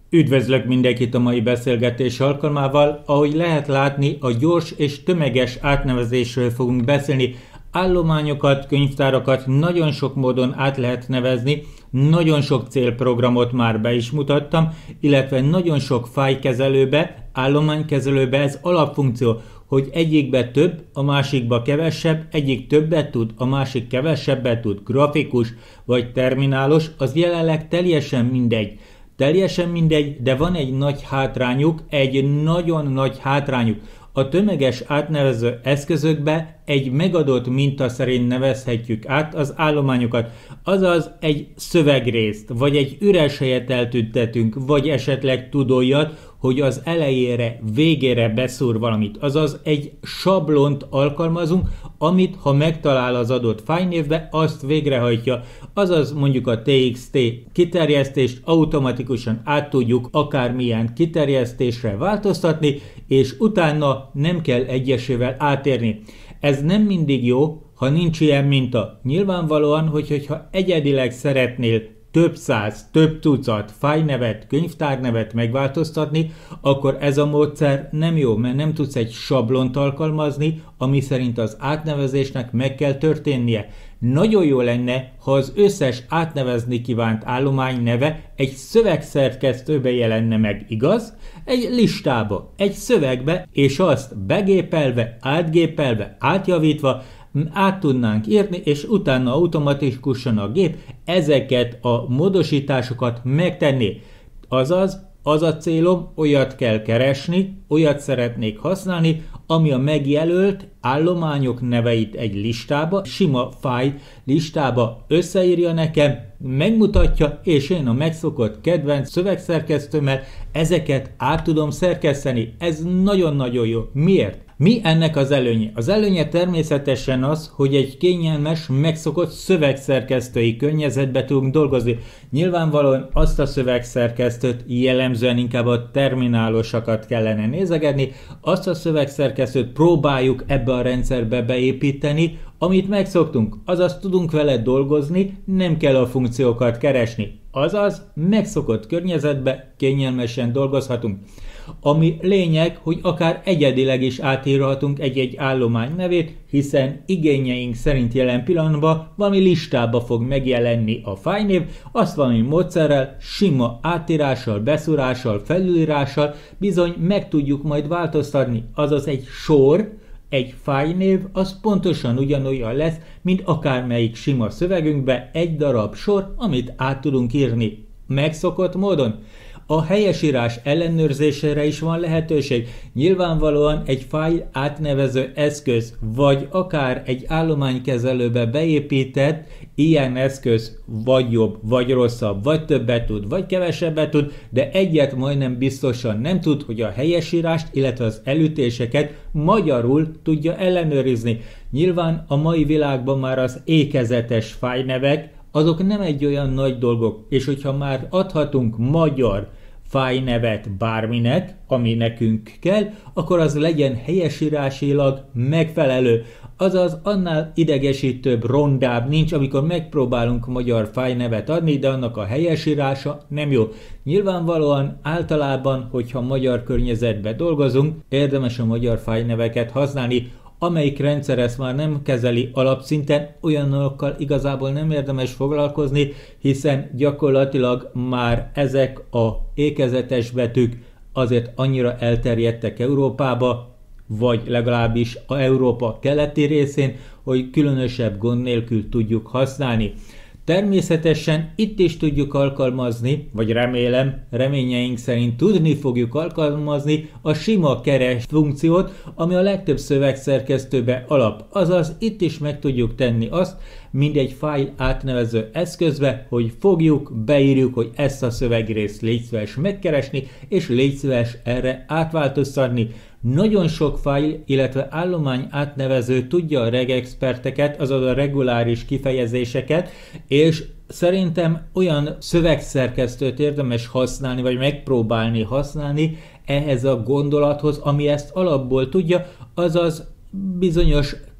Üdvözlök mindenkit a mai beszélgetés alkalmával. Ahogy lehet látni, a gyors és tömeges átnevezésről fogunk beszélni. Állományokat, könyvtárakat nagyon sok módon át lehet nevezni, nagyon sok célprogramot már be is mutattam, illetve nagyon sok fájlkezelőbe, állománykezelőbe ez alapfunkció, hogy egyikbe több, a másikba kevesebb, egyik többet tud, a másik kevesebbet tud, grafikus vagy terminálos, az jelenleg teljesen mindegy. Teljesen mindegy, de van egy nagy hátrányuk, egy nagyon nagy hátrányuk. A tömeges átnevező eszközökbe egy megadott minta szerint nevezhetjük át az állományokat, azaz egy szövegrészt, vagy egy üres helyet eltüntetünk, vagy esetleg tud olyat, hogy az elejére, végére beszúr valamit, azaz egy sablont alkalmazunk, amit ha megtalál az adott fájlnévbe, azt végrehajtja, azaz mondjuk a TXT kiterjesztést automatikusan át tudjuk akármilyen kiterjesztésre változtatni, és utána nem kell egyesével átérni. Ez nem mindig jó, ha nincs ilyen minta. Nyilvánvalóan, hogyha egyedileg szeretnél több száz, több tucat fájlnevet, könyvtárnevet megváltoztatni, akkor ez a módszer nem jó, mert nem tudsz egy sablont alkalmazni, ami szerint az átnevezésnek meg kell történnie. Nagyon jó lenne, ha az összes átnevezni kívánt állomány neve egy szövegszerkesztőbe jelenne meg, igaz? Egy listába, egy szövegbe, és azt begépelve, átjavítva, át tudnánk írni, és utána automatikusan a gép ezeket a módosításokat megtenni. Azaz, az a célom, olyat kell keresni, olyat szeretnék használni, ami a megjelölt állományok neveit egy listába, sima fájl listába összeírja nekem, megmutatja, és én a megszokott kedvenc szövegszerkesztőmmel ezeket át tudom szerkeszteni. Ez nagyon-nagyon jó. Miért? Mi ennek az előnye? Az előnye természetesen az, hogy egy kényelmes, megszokott szövegszerkesztői környezetbe tudunk dolgozni. Nyilvánvalóan azt a szövegszerkesztőt jellemzően inkább a terminálosakat kellene nézegetni, azt a szövegszerkesztőt próbáljuk ebbe a rendszerbe beépíteni, amit megszoktunk, azaz tudunk vele dolgozni, nem kell a funkciókat keresni. Azaz megszokott környezetbe kényelmesen dolgozhatunk. Ami lényeg, hogy akár egyedileg is átírhatunk egy-egy állomány nevét, hiszen igényeink szerint jelen pillanatban valami listába fog megjelenni a fájlnév, azt valami módszerrel, sima átírással, beszúrással, felülírással bizony meg tudjuk majd változtatni, azaz egy sor, egy fájlnév az pontosan ugyanolyan lesz, mint akármelyik sima szövegünkbe egy darab sor, amit át tudunk írni megszokott módon. A helyesírás ellenőrzésére is van lehetőség. Nyilvánvalóan egy fájl átnevező eszköz, vagy akár egy állománykezelőbe beépített ilyen eszköz vagy jobb, vagy rosszabb, vagy többet tud, vagy kevesebbet tud, de egyet majdnem biztosan nem tud, hogy a helyesírást, illetve az elütéseket magyarul tudja ellenőrizni. Nyilván a mai világban már az ékezetes fájlnevek, azok nem egy olyan nagy dolgok, és hogyha már adhatunk magyar fájlnevet bárminek, ami nekünk kell, akkor az legyen helyesírásilag megfelelő. Azaz annál idegesítőbb, rondább nincs, amikor megpróbálunk magyar fájlnevet adni, de annak a helyesírása nem jó. Nyilvánvalóan általában, hogyha magyar környezetben dolgozunk, érdemes a magyar fájlneveket használni, amelyik rendszer ezt már nem kezeli alapszinten, olyanokkal igazából nem érdemes foglalkozni, hiszen gyakorlatilag már ezek a ékezetes betűk azért annyira elterjedtek Európába, vagy legalábbis a Európa keleti részén, hogy különösebb gond nélkül tudjuk használni. Természetesen itt is tudjuk alkalmazni, vagy reményeink szerint tudni fogjuk alkalmazni a sima keres funkciót, ami a legtöbb szövegszerkesztőbe alap. Azaz itt is meg tudjuk tenni azt, mindegy fájl átnevező eszközbe, hogy fogjuk, beírjuk, hogy ezt a szövegrészt légy szíves megkeresni, és légy szíves erre átváltoztatni. Nagyon sok fájl, illetve állomány átnevező tudja a regexperteket, azaz a reguláris kifejezéseket, és szerintem olyan szövegszerkesztőt érdemes használni, vagy megpróbálni használni ehhez a gondolathoz, ami ezt alapból tudja, azaz bizonyos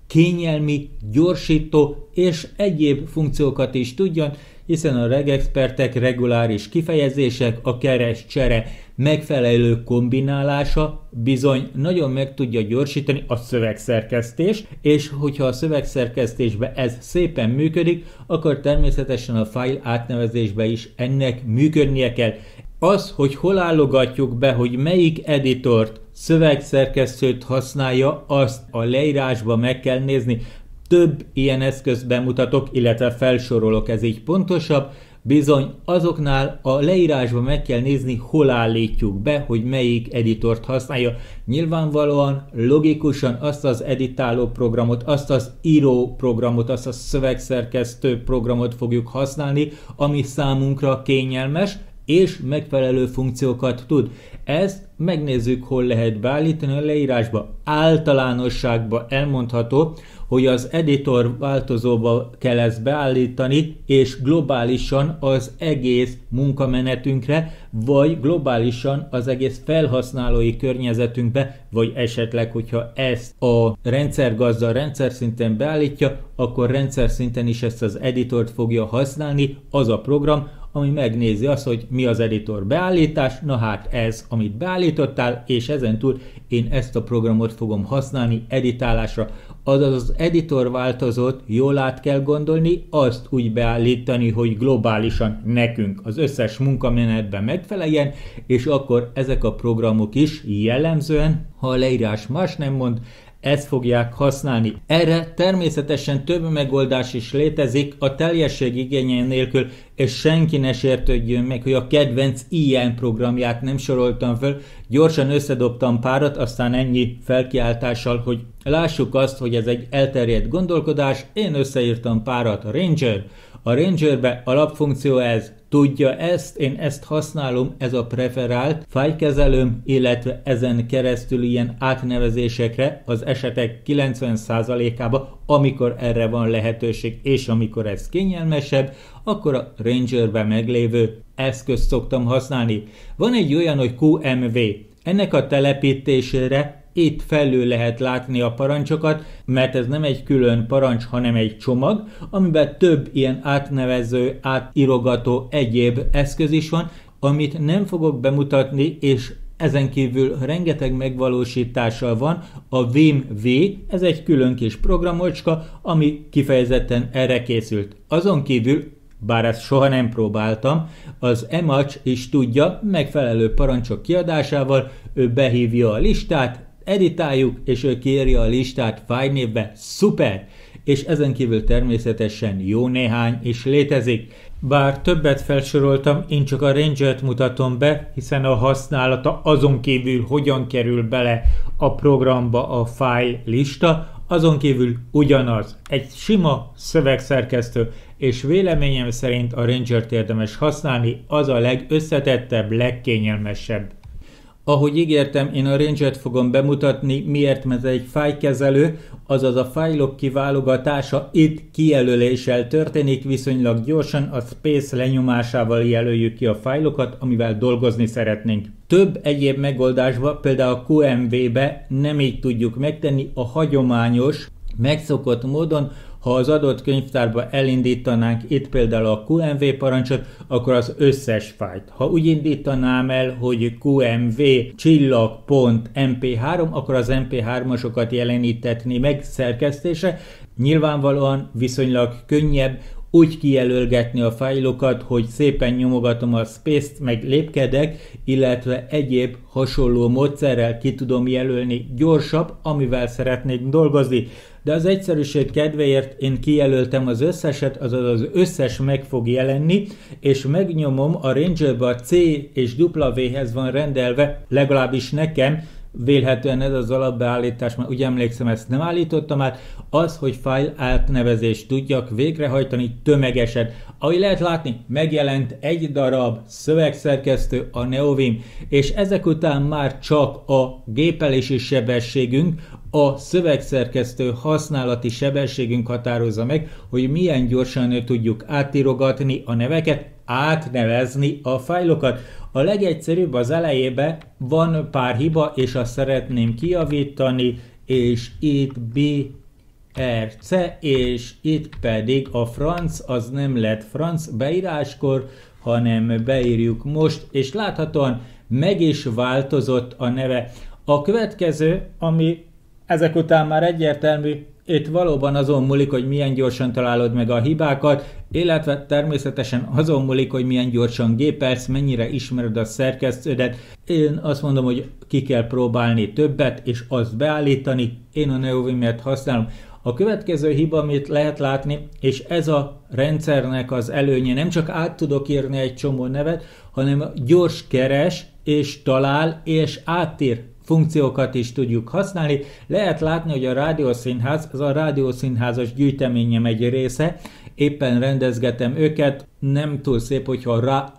kényelmi, gyorsító és egyéb funkciókat is tudjon, hiszen a regexpertek reguláris kifejezések, a keres-csere megfelelő kombinálása bizony nagyon meg tudja gyorsítani a szövegszerkesztést, és hogyha a szövegszerkesztésben ez szépen működik, akkor természetesen a fájl átnevezésben is ennek működnie kell. Az, hogy hol állogatjuk be, hogy melyik editort, szövegszerkesztőt használja, azt a leírásban meg kell nézni. Több ilyen eszközt bemutatok, illetve felsorolok, ez így pontosabb. Bizony azoknál a leírásban meg kell nézni, hol állítjuk be, hogy melyik editort használja. Nyilvánvalóan, logikusan azt az editáló programot, azt az író programot, azt a szövegszerkesztő programot fogjuk használni, ami számunkra kényelmes, és megfelelő funkciókat tud. Ezt megnézzük, hol lehet beállítani a leírásba. Általánosságban elmondható, hogy az editor változóba kell ezt beállítani, és globálisan az egész munkamenetünkre, vagy globálisan az egész felhasználói környezetünkbe, vagy esetleg, hogyha ezt a rendszergazda rendszer szinten beállítja, akkor rendszer szinten is ezt az editort fogja használni, az a program, ami megnézi azt, hogy mi az editor beállítás, na hát ez, amit beállítottál, és ezentúl én ezt a programot fogom használni editálásra. Azaz az editor változót jól át kell gondolni, azt úgy beállítani, hogy globálisan nekünk az összes munkamenetben megfeleljen, és akkor ezek a programok is jellemzően, ha a leírás más nem mond, ezt fogják használni. Erre természetesen több megoldás is létezik a teljesség igénye nélkül, és senki ne sértődjön meg, hogy a kedvenc ilyen programját nem soroltam föl. Gyorsan összedobtam párat, aztán ennyi felkiáltással, hogy lássuk azt, hogy ez egy elterjedt gondolkodás. Én összeírtam párat, a Ranger. A Rangerbe alapfunkció ez, tudja ezt, én ezt használom, ez a preferált fájlkezelőm, illetve ezen keresztül ilyen átnevezésekre az esetek 90%-ában, amikor erre van lehetőség, és amikor ez kényelmesebb, akkor a Rangerben meglévő eszközt szoktam használni. Van egy olyan, hogy QMV. Ennek a telepítésére itt felül lehet látni a parancsokat, mert ez nem egy külön parancs, hanem egy csomag, amiben több ilyen átnevező, átírogató egyéb eszköz is van, amit nem fogok bemutatni, és ezen kívül rengeteg megvalósítással van. A Vim-V, ez egy külön kis programocska, ami kifejezetten erre készült. Azon kívül, bár ezt soha nem próbáltam, az Emacs is tudja, megfelelő parancsok kiadásával, ő behívja a listát, editáljuk, és ő kiírja a listát fájlnévbe, szuper! És ezen kívül természetesen jó néhány is létezik. Bár többet felsoroltam, én csak a Rangert mutatom be, hiszen a használata azon kívül hogyan kerül bele a programba a fájl lista, azon kívül ugyanaz. Egy sima szövegszerkesztő, és véleményem szerint a Rangert érdemes használni, az a legösszetettebb, legkényelmesebb. Ahogy ígértem, én a Rangert fogom bemutatni, miért, mert egy fájlkezelő, azaz a fájlok kiválogatása itt kijelöléssel történik, viszonylag gyorsan a Space lenyomásával jelöljük ki a fájlokat, amivel dolgozni szeretnénk. Több egyéb megoldásban, például a QMV-be nem így tudjuk megtenni, a hagyományos, megszokott módon, ha az adott könyvtárba elindítanánk itt például a QMV parancsot, akkor az összes fájlt. Ha úgy indítanám el, hogy QMV csillag.mp3, akkor az mp3-asokat jelenítetni meg szerkesztésre. Nyilvánvalóan viszonylag könnyebb úgy kijelölgetni a fájlokat, hogy szépen nyomogatom a Space-t, meg lépkedek, illetve egyéb hasonló módszerrel ki tudom jelölni gyorsabb, amivel szeretnék dolgozni. De az egyszerűség kedvéért én kijelöltem az összeset, azaz az összes meg fog jelenni, és megnyomom a Rangerbe, a C és W-hez van rendelve, legalábbis nekem, vélhetően ez az alapbeállítás, mert úgy emlékszem, ezt nem állítottam át, az, hogy fájl átnevezést tudjak végrehajtani tömegesen. Ahogy lehet látni, megjelent egy darab szövegszerkesztő, a NeoVim, és ezek után már csak a gépelési sebességünk, a szövegszerkesztő használati sebességünk határozza meg, hogy milyen gyorsan tudjuk átírogatni a neveket, átnevezni a fájlokat. A legegyszerűbb az elejében van pár hiba, és azt szeretném kijavítani, és itt RC, és itt pedig a franc az nem lett franc beíráskor, hanem beírjuk most, és láthatóan meg is változott a neve. A következő, ami ezek után már egyértelmű, itt valóban azon múlik, hogy milyen gyorsan találod meg a hibákat, illetve természetesen azon múlik, hogy milyen gyorsan gépelsz, mennyire ismered a szerkesztődet. Én azt mondom, hogy ki kell próbálni többet, és azt beállítani. Én a Neovimet használom. A következő hiba, amit lehet látni, és ez a rendszernek az előnye, nem csak át tudok írni egy csomó nevet, hanem gyors keres, és talál, és átír funkciókat is tudjuk használni. Lehet látni, hogy a Rádiószínház, az a Rádiószínházas gyűjteményem egy része, éppen rendezgetem őket, nem túl szép, hogyha a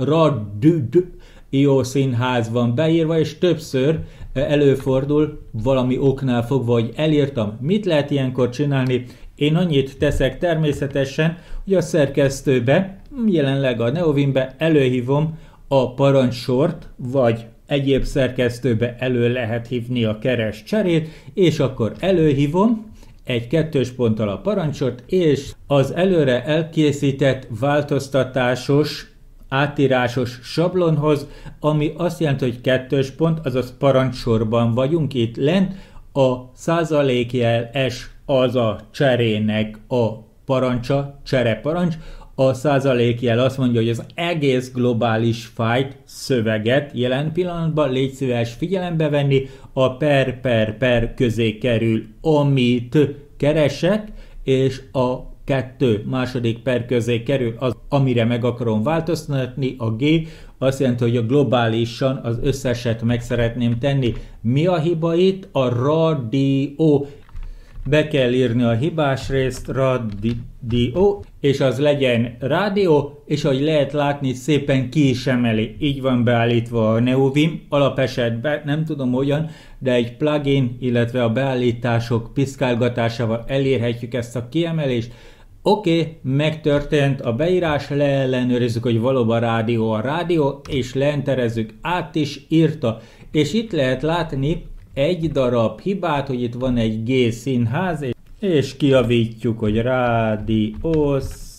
Rádiószínház van beírva, és többször előfordul valami oknál fogva, hogy elírtam. Mit lehet ilyenkor csinálni? Én annyit teszek természetesen, hogy a szerkesztőbe, jelenleg a Neovimbe előhívom a parancsort, vagy egyéb szerkesztőbe elő lehet hívni a keres cserét, és akkor előhívom egy 2 ponttal a parancsot, és az előre elkészített változtatásos, átírásos sablonhoz, ami azt jelenti, hogy 2 pont, azaz parancsorban vagyunk itt lent, a százalékjel S az a cserének a parancsa, csereparancs, a százalékjel azt mondja, hogy az egész globális fájt, szöveget jelen pillanatban légy szíves figyelembe venni, a per közé kerül, amit keresek, és a 2 második per közé kerül az, amire meg akarom változtatni, a G azt jelenti, hogy a globálisan az összeset meg szeretném tenni. Mi a hiba itt? A rádió. Be kell írni a hibás részt, rádió, és az legyen rádió, és ahogy lehet látni, szépen ki is emeli. Így van beállítva a Neovim, alapesetben nem tudom hogyan, de egy plugin, illetve a beállítások piszkálgatásával elérhetjük ezt a kiemelést. Oké, megtörtént a beírás, leellenőrizzük, hogy valóban rádió a rádió, és leenterezzük, át is írta. És itt lehet látni egy darab hibát, hogy itt van egy G színház, és kijavítjuk, hogy Rádió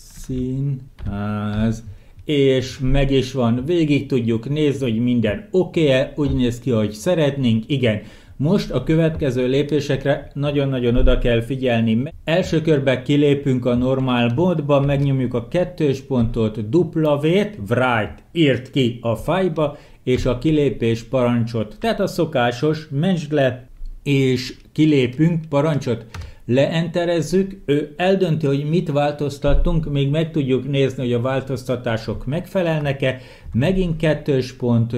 Színház, és meg is van, végig tudjuk nézni, hogy minden oké-e, úgy néz ki, hogy szeretnénk, igen. Most a következő lépésekre nagyon-nagyon oda kell figyelni. Első körben kilépünk a normál módba, megnyomjuk a 2 pontot, W-t, write, írt ki a fájba, és a kilépés parancsot. Tehát a szokásos, mentsd le, és kilépünk, parancsot leenterezzük, ő eldönti, hogy mit változtattunk, még meg tudjuk nézni, hogy a változtatások megfelelnek-e, megint 2 pont,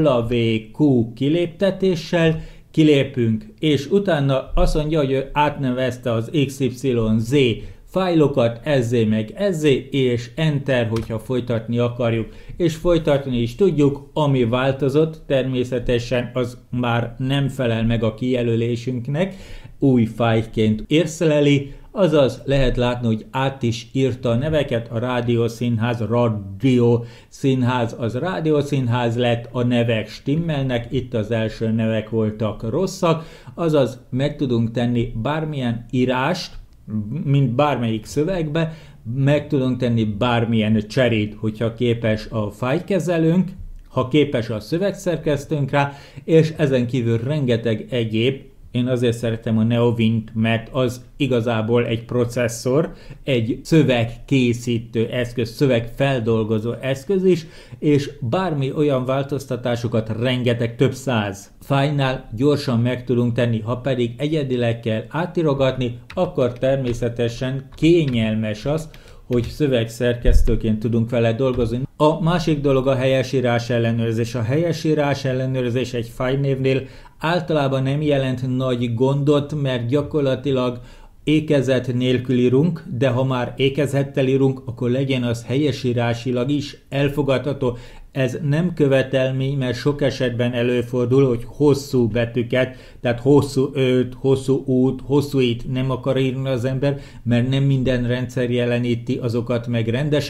WQ kiléptetéssel, kilépünk, és utána azt mondja, hogy ő átnevezte az XYZ fájlokat ezzé meg ezzé, és Enter, hogyha folytatni akarjuk, és folytatni is tudjuk, ami változott, természetesen az már nem felel meg a kijelölésünknek, új fájlként érzleli, azaz lehet látni, hogy át is írta a neveket, a Rádiószínház, Rádiószínház, az Rádiószínház lett, a nevek stimmelnek, itt az első nevek voltak rosszak, azaz meg tudunk tenni bármilyen írást, mint bármelyik szövegbe, meg tudunk tenni bármilyen cserét, hogyha képes a fájlkezelőnk, ha képes a szövegszerkesztőnk rá, és ezen kívül rengeteg egyéb. Én azért szeretem a Neovint, mert az igazából egy processzor, egy szövegkészítő eszköz, szövegfeldolgozó eszköz is, és bármi olyan változtatásokat rengeteg, több száz fájlnál gyorsan meg tudunk tenni, ha pedig egyedileg kell átírogatni, akkor természetesen kényelmes az, hogy szövegszerkesztőként tudunk vele dolgozni. A másik dolog a helyesírás ellenőrzés. A helyesírás ellenőrzés egy fájlnévnél általában nem jelent nagy gondot, mert gyakorlatilag ékezet nélkül írunk, de ha már ékezettel írunk, akkor legyen az helyesírásilag is elfogadható. Ez nem követelmény, mert sok esetben előfordul, hogy hosszú betűket, tehát hosszú öt, hosszú út, hosszú itt nem akar írni az ember, mert nem minden rendszer jeleníti azokat meg rendesen.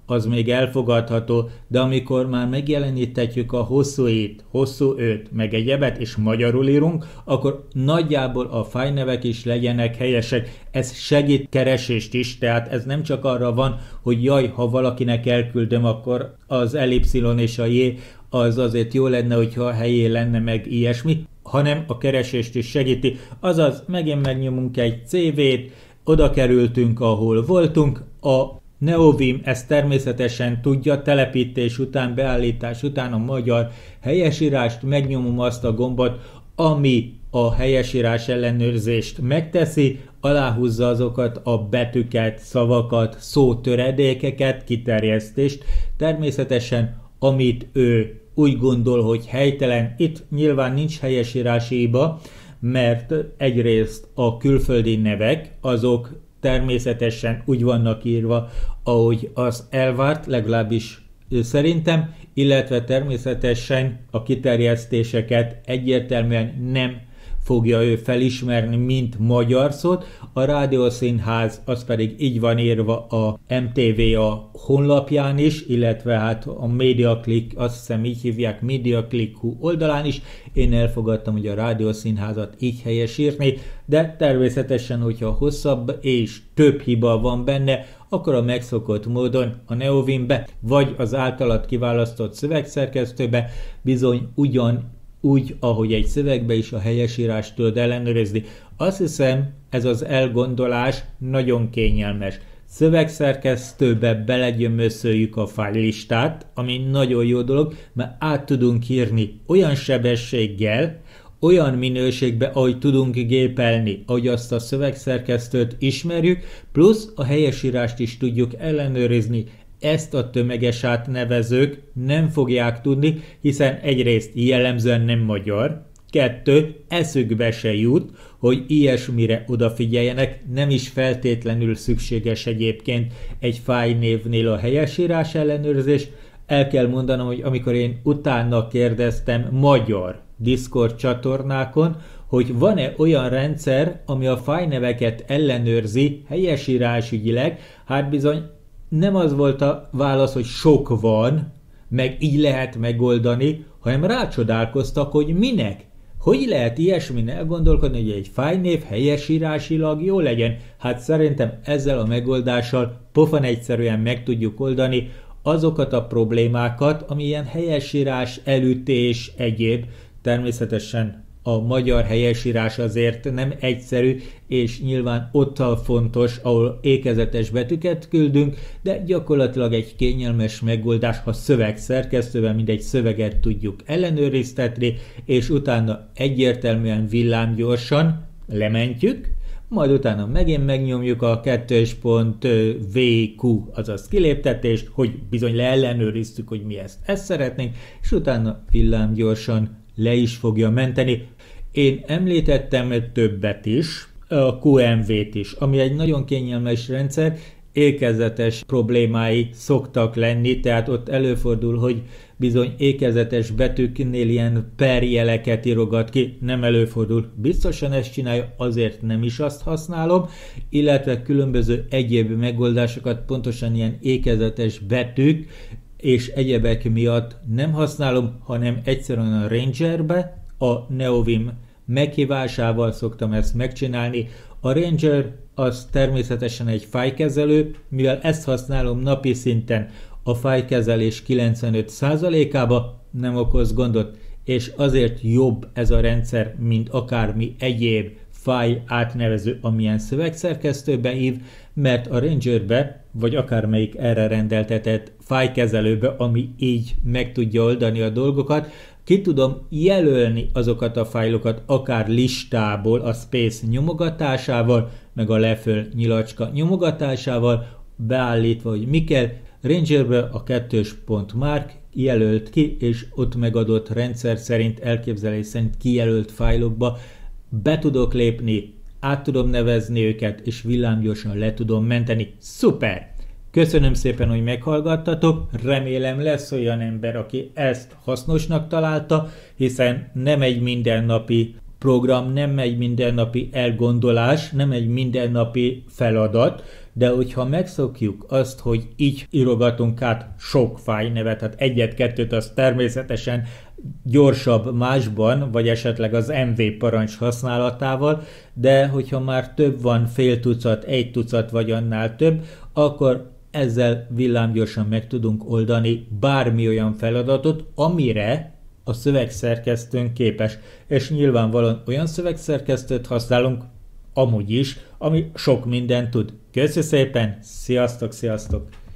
az még elfogadható, de amikor már megjelenítetjük a hosszú i-t, hosszú ö-t, meg egyebet, és magyarul írunk, akkor nagyjából a fájlnevek is legyenek helyesek. Ez segít keresést is, tehát ez nem csak arra van, hogy jaj, ha valakinek elküldöm, akkor az elipszilon és a j az azért jó lenne, hogyha a helyén lenne meg ilyesmi, hanem a keresést is segíti. Azaz, megint megnyomunk egy CV-t, oda kerültünk, ahol voltunk, a Neovim ezt természetesen tudja, telepítés után, beállítás után a magyar helyesírást, megnyomom azt a gombot, ami a helyesírás ellenőrzést megteszi, aláhúzza azokat a betűket, szavakat, szótöredékeket, kiterjesztést, természetesen amit ő úgy gondol, hogy helytelen, itt nyilván nincs helyesírási hiba, mert egyrészt a külföldi nevek, azok természetesen úgy vannak írva, ahogy az elvárt, legalábbis szerintem, illetve természetesen a kiterjesztéseket egyértelműen nem fogja ő felismerni, mint magyar szót. A Rádiószínház az pedig így van írva a MTVA honlapján is, illetve hát a MediaClick, azt hiszem így hívják, MediaClick oldalán is. Én elfogadtam, hogy a Rádiószínházat így helyesírni, de természetesen, hogyha hosszabb és több hiba van benne, akkor a megszokott módon a Neovimbe, vagy az általad kiválasztott szövegszerkesztőbe bizony úgy, ahogy egy szövegbe is a helyesírást tudod ellenőrizni. Azt hiszem, ez az elgondolás nagyon kényelmes. Szövegszerkesztőbe belegyömöszöljük a fájllistát, ami nagyon jó dolog, mert át tudunk írni olyan sebességgel, olyan minőségbe, ahogy tudunk gépelni, ahogy azt a szövegszerkesztőt ismerjük, plusz a helyesírást is tudjuk ellenőrizni. Ezt a tömeges átnevezők nem fogják tudni, hiszen egyrészt jellemzően nem magyar, 2. eszükbe se jut, hogy ilyesmire odafigyeljenek, nem is feltétlenül szükséges egyébként egy fájlnévnél a helyesírás ellenőrzés. El kell mondanom, hogy amikor én utána kérdeztem magyar Discord csatornákon, hogy van-e olyan rendszer, ami a fájlneveket ellenőrzi helyesírásügyileg, hát bizony nem az volt a válasz, hogy sok van, meg így lehet megoldani, hanem rácsodálkoztak, hogy minek. Hogy lehet ilyesmin elgondolkodni, hogy egy fájlnév helyesírásilag jó legyen? Hát szerintem ezzel a megoldással pofán egyszerűen meg tudjuk oldani azokat a problémákat, ami ilyen helyesírás, elütés, egyéb. Természetesen a magyar helyesírás azért nem egyszerű, és nyilván ottal fontos, ahol ékezetes betűket küldünk, de gyakorlatilag egy kényelmes megoldás, ha szövegszerkesztővel mindegy szöveget tudjuk ellenőriztetni, és utána egyértelműen villámgyorsan lementjük, majd utána megint megnyomjuk a 2.vq, azaz kiléptetést, hogy bizony leellenőriztük, hogy mi ezt szeretnénk, és utána villámgyorsan le is fogja menteni. Én említettem többet is, a QMV-t is, ami egy nagyon kényelmes rendszer, ékezetes problémái szoktak lenni, tehát ott előfordul, hogy bizony ékezetes betűknél ilyen perjeleket írogat ki, nem előfordul. Biztosan ezt csinálja, azért nem is azt használom, illetve különböző egyéb megoldásokat, pontosan ilyen ékezetes betűk és egyebek miatt nem használom, hanem egyszerűen a Rangerbe, a Neovim meghívásával szoktam ezt megcsinálni. A Ranger az természetesen egy fájlkezelő, mivel ezt használom napi szinten, a fájlkezelés 95%-ába nem okoz gondot, és azért jobb ez a rendszer, mint akármi egyéb fájl átnevező, amilyen szövegszerkesztőbe hív, mert a Rangerbe, vagy akármelyik erre rendeltetett fájlkezelőbe, ami így meg tudja oldani a dolgokat, ki tudom jelölni azokat a fájlokat, akár listából, a space nyomogatásával, meg a leföl nyilacska nyomogatásával, beállítva, hogy mi kell. Rangerbe a 2.mark jelölt ki, és ott megadott rendszer szerint, elképzelés szerint kijelölt fájlokba be tudok lépni, át tudom nevezni őket, és villámgyorsan le tudom menteni. Szuper! Köszönöm szépen, hogy meghallgattatok, remélem lesz olyan ember, aki ezt hasznosnak találta, hiszen nem egy mindennapi program, nem egy mindennapi elgondolás, nem egy mindennapi feladat, de hogyha megszokjuk azt, hogy így írogatunk át sok fájlnevet, tehát egyet-kettőt, az természetesen gyorsabb másban, vagy esetleg az MV parancs használatával, de hogyha már több van, fél tucat, egy tucat vagy annál több, akkor ezzel villámgyorsan meg tudunk oldani bármi olyan feladatot, amire a szövegszerkesztőnk képes. És nyilvánvalóan olyan szövegszerkesztőt használunk, amúgy is, ami sok mindent tud. Köszi szépen, sziasztok, sziasztok!